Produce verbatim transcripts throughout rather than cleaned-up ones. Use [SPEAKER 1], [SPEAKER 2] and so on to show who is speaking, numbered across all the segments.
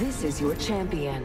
[SPEAKER 1] This is your champion.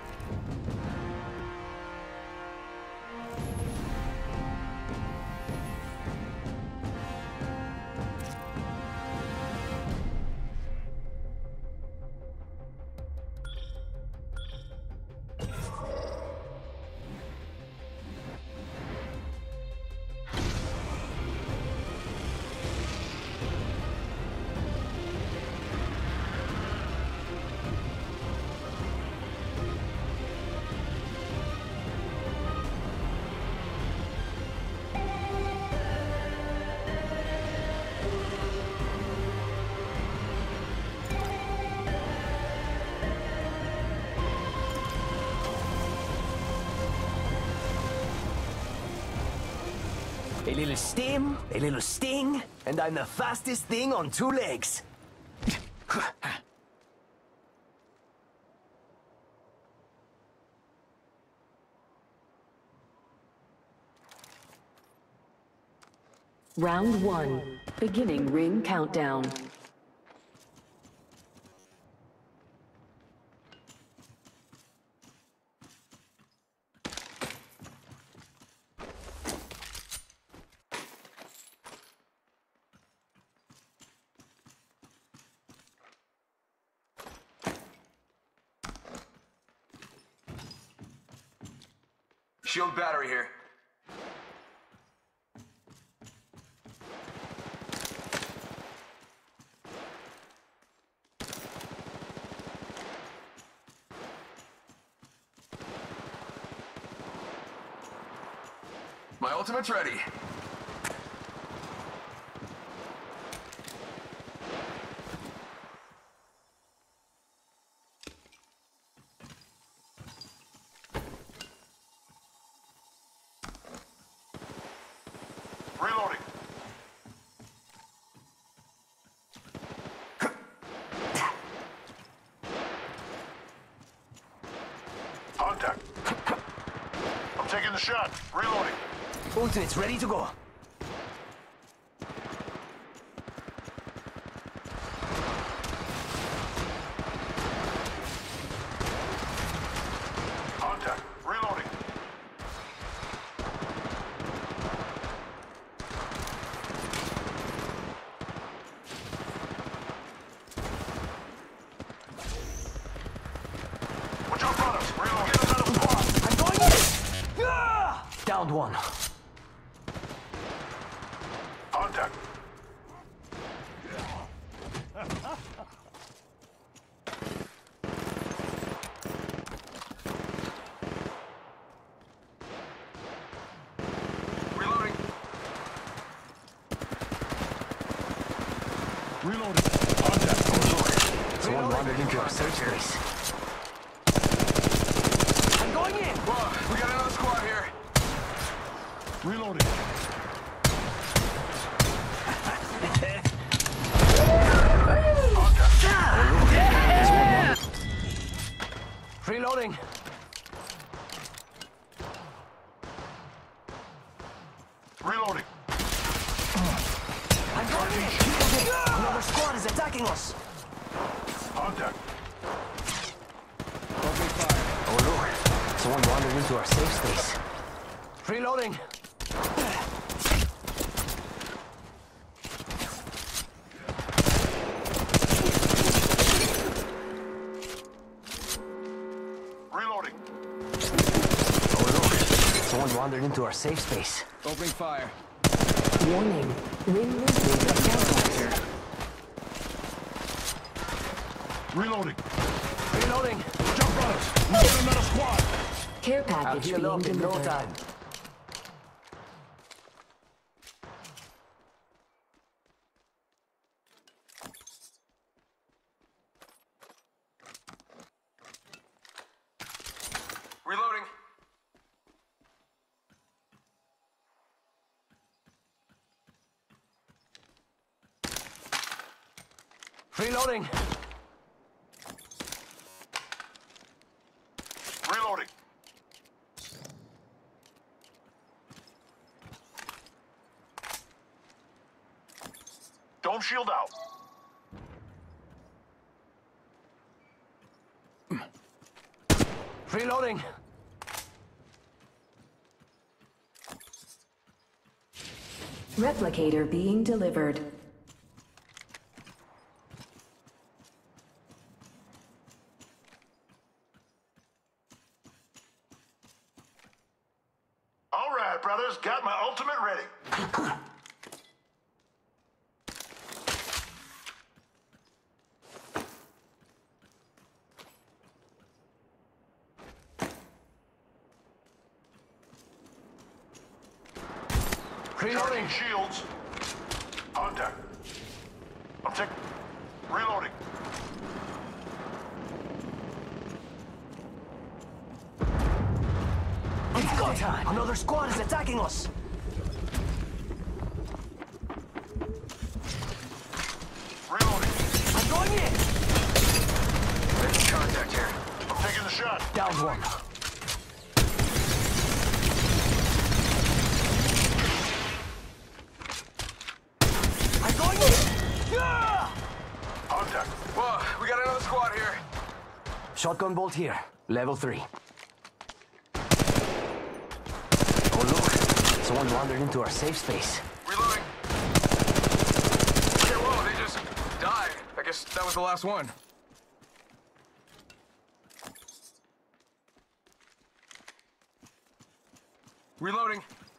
[SPEAKER 2] A little stim, a little sting, and I'm the fastest thing on two legs.
[SPEAKER 1] Round one, beginning ring countdown.
[SPEAKER 3] Shield battery here. My ultimate's ready. Reloading. Contact. I'm taking the shot. Reloading.
[SPEAKER 2] Ultimate's ready to go.
[SPEAKER 3] Contact. Reloading. Watch out, brothers. Reloading. Get another squad.
[SPEAKER 2] I'm going in! Ah! Downed one.
[SPEAKER 3] Contact. Reloading.
[SPEAKER 4] Reloading. Contact.
[SPEAKER 2] Someone wandered into our search space. I'm going in!
[SPEAKER 3] Whoa, we got another squad here.
[SPEAKER 4] Reloading.
[SPEAKER 2] Reloading.
[SPEAKER 3] Reloading.
[SPEAKER 2] I'm going in! Another squad is attacking us!
[SPEAKER 3] Contact.
[SPEAKER 4] Open fire.
[SPEAKER 2] Oh look, someone wandered into our safe space. Reloading.
[SPEAKER 3] Reloading.
[SPEAKER 2] Oh look, someone wandered into our safe space.
[SPEAKER 4] Opening fire.
[SPEAKER 1] Warning, ring movement accounted.
[SPEAKER 3] Reloading.
[SPEAKER 2] Reloading.
[SPEAKER 4] Jump runners. We got another squad.
[SPEAKER 1] Care
[SPEAKER 2] I'll
[SPEAKER 1] package
[SPEAKER 2] heal
[SPEAKER 1] being
[SPEAKER 2] up in no
[SPEAKER 1] delivered.
[SPEAKER 2] time.
[SPEAKER 3] Reloading.
[SPEAKER 2] Reloading.
[SPEAKER 3] Reloading. Dome shield out.
[SPEAKER 2] Reloading.
[SPEAKER 1] Replicator being delivered.
[SPEAKER 3] All right, brothers, got my ultimate ready. Charging shields. Contact. I'm taking. Reloading.
[SPEAKER 2] It's go time! Another squad is attacking us!
[SPEAKER 3] Reloading.
[SPEAKER 2] I'm going in!
[SPEAKER 3] There's contact here. I'm taking the shot.
[SPEAKER 2] Down one. I'm going in! Yeah!
[SPEAKER 3] Contact.
[SPEAKER 4] Whoa, we got another squad here.
[SPEAKER 2] Shotgun bolt here. Level three. Oh look! Someone wandered into our safe space.
[SPEAKER 4] Reloading. Okay, whoa, they just died. I guess that was the last one. Reloading.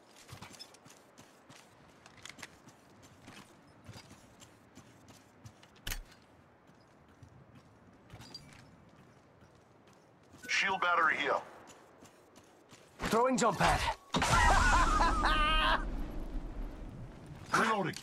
[SPEAKER 3] Shield battery here.
[SPEAKER 2] Throwing jump pad.
[SPEAKER 3] Reloading.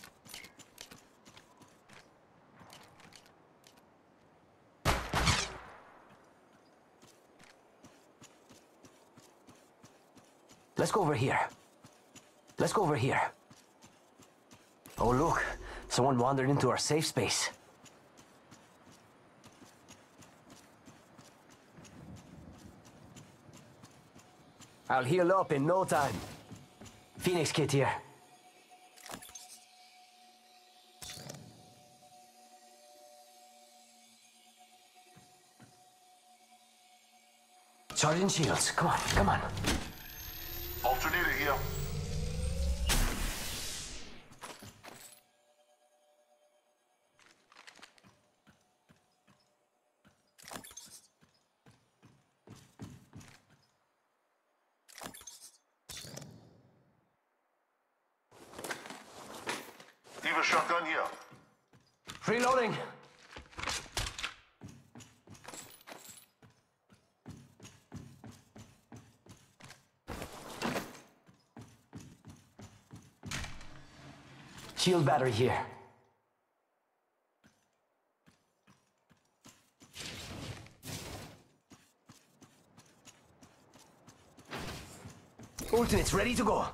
[SPEAKER 2] Let's go over here. Let's go over here. Oh look, someone wandered into our safe space. I'll heal up in no time. Phoenix kit here. Charging shields. Come on, come on.
[SPEAKER 3] Alternator here. Eva shotgun here.
[SPEAKER 2] Reloading. Shield battery here. Ultimate's ready to go.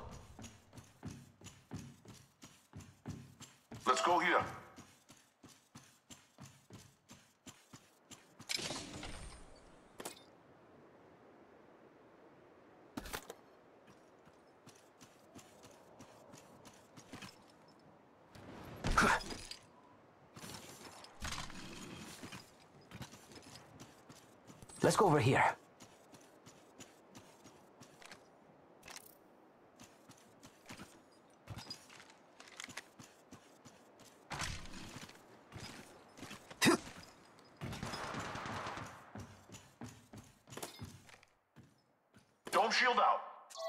[SPEAKER 3] Let's go here.
[SPEAKER 2] Let's go over here.
[SPEAKER 3] Dome shield out.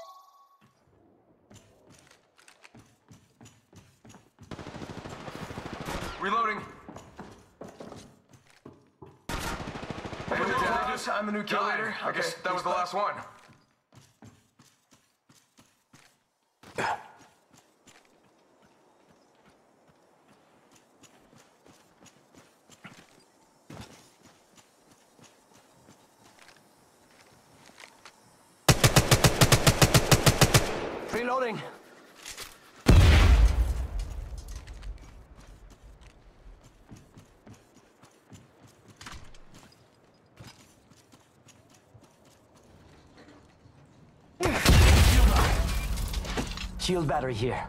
[SPEAKER 4] Reloading. Hey, did I just, I'm the new kill leader. I guess that was the last one.
[SPEAKER 2] Reloading. Shield battery here.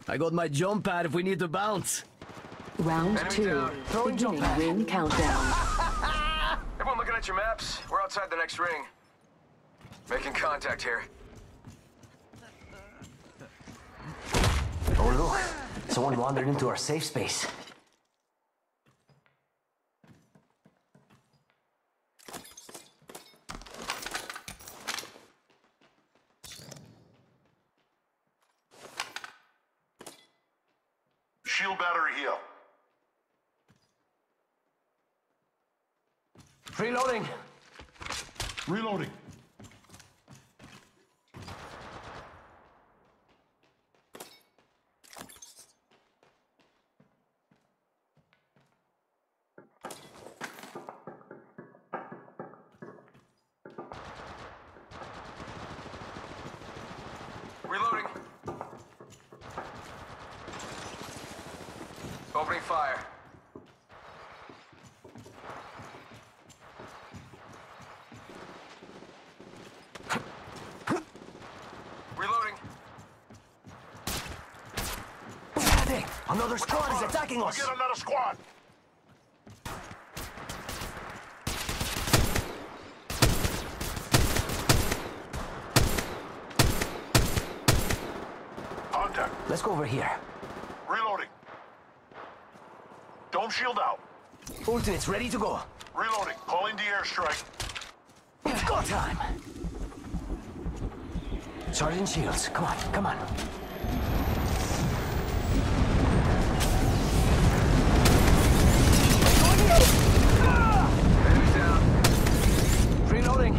[SPEAKER 2] I got my jump pad if we need to bounce.
[SPEAKER 1] Round
[SPEAKER 4] Enemy
[SPEAKER 1] two.
[SPEAKER 4] down.
[SPEAKER 2] Throwing jump
[SPEAKER 1] Beginning
[SPEAKER 2] pad.
[SPEAKER 1] ring countdown.
[SPEAKER 4] Everyone looking at your maps? We're outside the next ring. Making contact here.
[SPEAKER 2] Oh, look. Someone wandered into our safe space.
[SPEAKER 5] Shield battery here.
[SPEAKER 2] Reloading.
[SPEAKER 5] Reloading.
[SPEAKER 4] Reloading. Opening fire. Reloading.
[SPEAKER 2] Hey, another squad is attacking
[SPEAKER 5] We'll
[SPEAKER 2] us.
[SPEAKER 5] get another squad. Contact.
[SPEAKER 2] Let's go over here.
[SPEAKER 5] Reloading. Dome shield out.
[SPEAKER 2] Ultimate's ready to go.
[SPEAKER 5] Reloading. Calling the airstrike.
[SPEAKER 2] It's go time. Sergeant Shields, come on, come on.
[SPEAKER 4] Enemy down.
[SPEAKER 2] Reloading.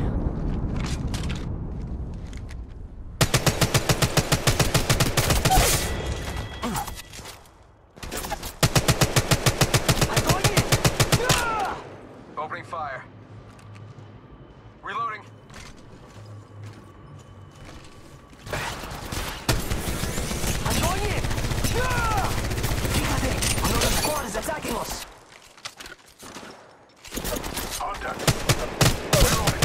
[SPEAKER 2] I'm going in.
[SPEAKER 4] Opening fire. Reloading.
[SPEAKER 2] I'm going in. Fíjate, another squad is attacking us.
[SPEAKER 5] Contact. Reloading.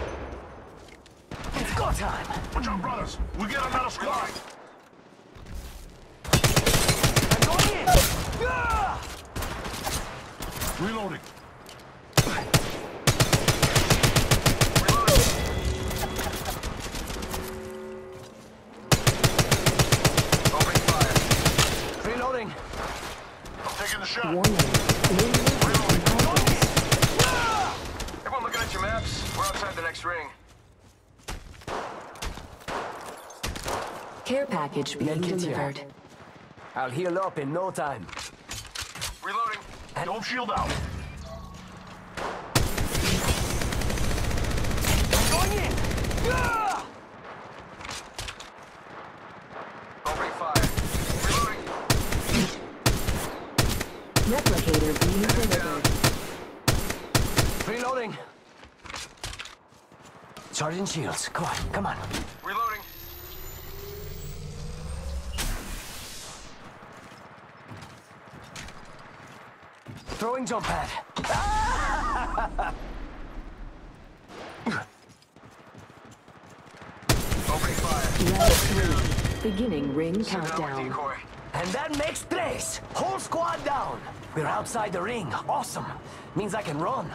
[SPEAKER 2] It's go time.
[SPEAKER 5] Watch out, brothers. We get another squad.
[SPEAKER 2] I'm going in.
[SPEAKER 5] Reloading.
[SPEAKER 4] Opening fire.
[SPEAKER 2] Reloading.
[SPEAKER 5] I'm taking the shot.
[SPEAKER 1] Warning. Ring movement in progress.
[SPEAKER 4] Everyone looking at your maps? We're outside the next ring.
[SPEAKER 1] Care package being
[SPEAKER 2] Medkit here.
[SPEAKER 1] delivered.
[SPEAKER 2] I'll heal up in no time.
[SPEAKER 4] Reloading.
[SPEAKER 5] Dome shield out.
[SPEAKER 2] I'm going in.
[SPEAKER 4] Opening fire. Reloading.
[SPEAKER 1] Replicator being delivered.
[SPEAKER 2] Reloading. Sergeant Shields, come on, come on.
[SPEAKER 4] Reloading.
[SPEAKER 2] Throwing jump pad.
[SPEAKER 4] Opening fire.
[SPEAKER 1] Round three. Beginning ring
[SPEAKER 4] Sit down with
[SPEAKER 1] countdown.
[SPEAKER 4] decoy.
[SPEAKER 2] And that makes tres. Whole squad down. We're outside the ring. Awesome. Means I can run.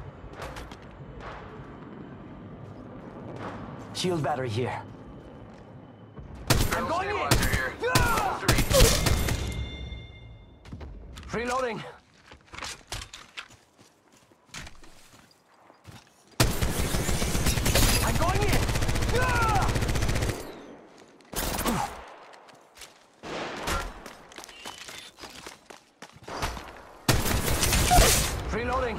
[SPEAKER 2] Shield battery here. I'm going in.
[SPEAKER 4] Stabilizer here.
[SPEAKER 2] Ah!
[SPEAKER 4] Three.
[SPEAKER 2] Reloading. I'm going in. Ah! Reloading.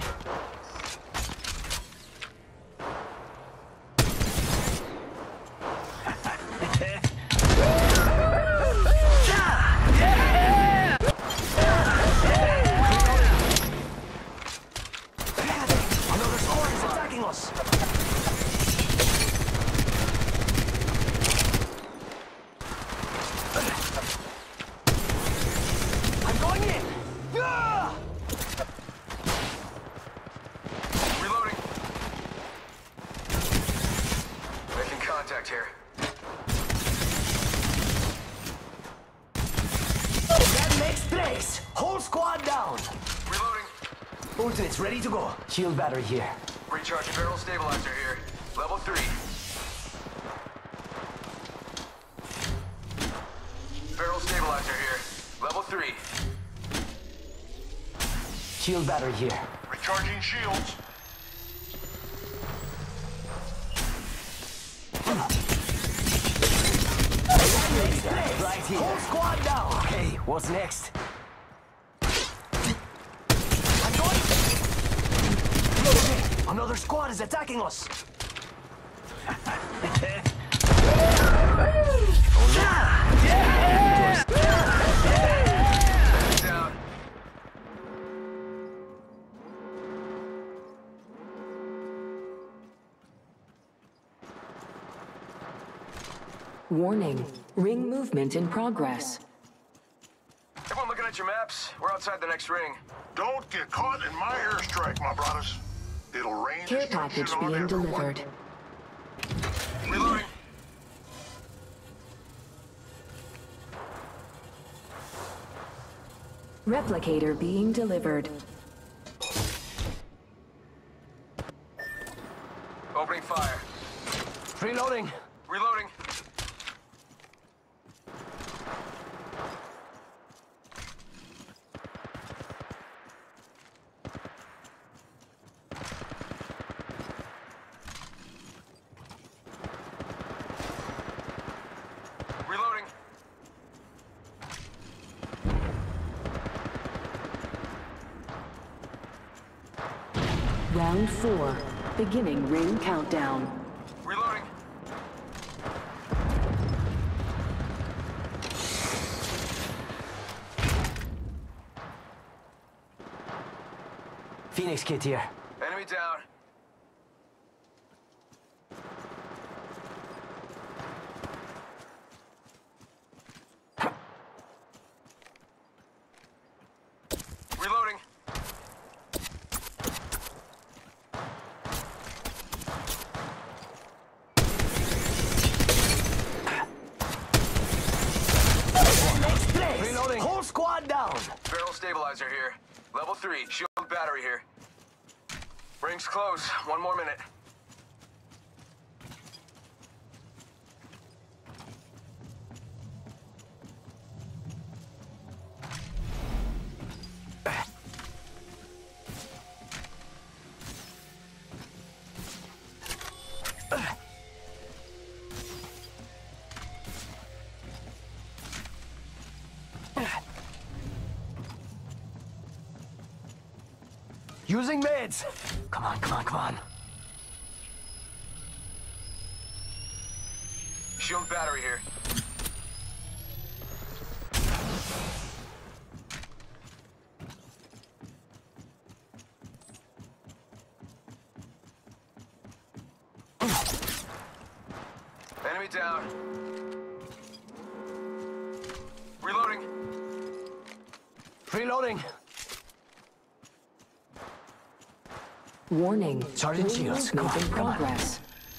[SPEAKER 2] Another squad is attacking us. I'm going in. Ah!
[SPEAKER 4] Reloading. Making contact here.
[SPEAKER 2] down.
[SPEAKER 4] Reloading.
[SPEAKER 2] Ultimate's ready to go. Shield battery here.
[SPEAKER 4] Recharging barrel stabilizer here. Level three. Barrel stabilizer here. Level three.
[SPEAKER 2] Shield battery here.
[SPEAKER 5] Recharging shields.
[SPEAKER 2] Right here. Whole squad down. Okay, what's next? I'm going. Another squad is attacking us.
[SPEAKER 4] Down.
[SPEAKER 1] Warning. Ring movement in progress.
[SPEAKER 4] Everyone looking at your maps? We're outside the next ring.
[SPEAKER 5] Don't get caught in my airstrike, my brothers. It'll rain
[SPEAKER 1] Care
[SPEAKER 5] destruction
[SPEAKER 1] package
[SPEAKER 5] on
[SPEAKER 1] being
[SPEAKER 5] everyone.
[SPEAKER 1] delivered.
[SPEAKER 4] Reloading.
[SPEAKER 1] Replicator being delivered.
[SPEAKER 4] Opening fire.
[SPEAKER 2] Reloading.
[SPEAKER 4] Reloading. Reloading.
[SPEAKER 1] Round four. Beginning ring countdown.
[SPEAKER 4] Reloading.
[SPEAKER 2] Phoenix kit here.
[SPEAKER 4] Enemy down. Reloading.
[SPEAKER 2] Reloading. Whole squad down.
[SPEAKER 4] Barrel stabilizer here. Level three. Shield battery here. Ring's close. One more minute.
[SPEAKER 2] Using meds. Come on, come on, come on.
[SPEAKER 4] Shield battery here. Enemy down. Reloading.
[SPEAKER 2] Reloading.
[SPEAKER 1] Warning.
[SPEAKER 2] Sergeant
[SPEAKER 1] Ring
[SPEAKER 2] Shields, come
[SPEAKER 1] movement
[SPEAKER 2] on,
[SPEAKER 1] in
[SPEAKER 2] come on.
[SPEAKER 1] progress.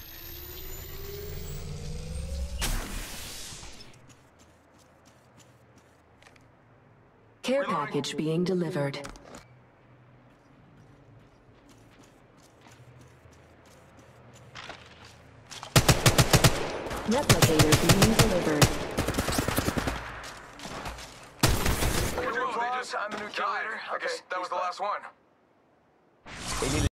[SPEAKER 1] Care
[SPEAKER 4] Reloading.
[SPEAKER 1] package being delivered. Replicator being delivered.
[SPEAKER 4] Whoa, they just, I'm the new kill leader. I guess that was the last one.
[SPEAKER 2] They need